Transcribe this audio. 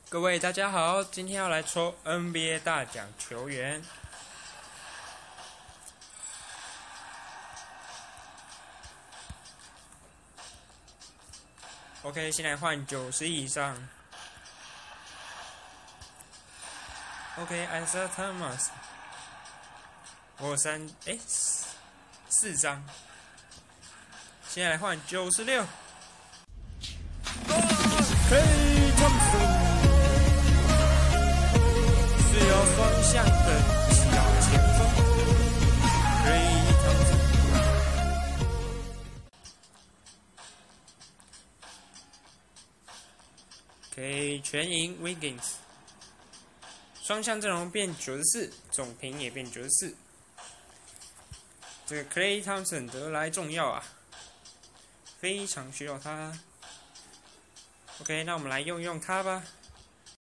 各位大家好，今天要来抽 NBA 大奖球员。OK， 先来换90以上。OK，Isaiah Thomas， 我有4张。先来换96。Klay Thompson。 自由双向的小前锋 ，Klay Thompson。OK， 全赢 Wiggins。双向阵容变94，总评也变94。这个 Klay Thompson 得来重要啊，非常需要他。OK， 那我们来用用他吧。